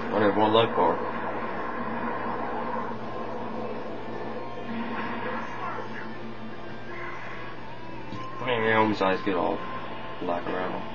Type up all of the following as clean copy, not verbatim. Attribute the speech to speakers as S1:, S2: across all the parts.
S1: I never won that car. I mean, yeah, always eyes get all black around them.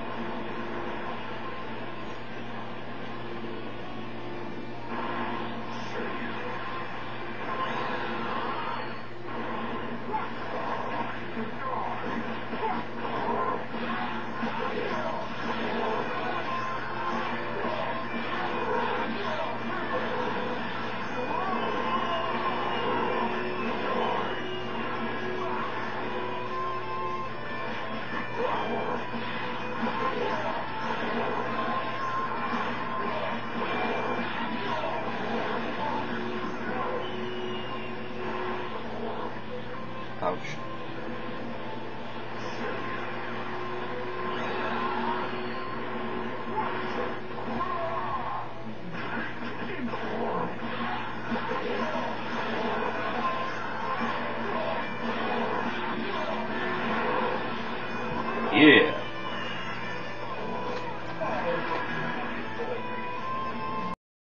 S1: Ouch. Yeah.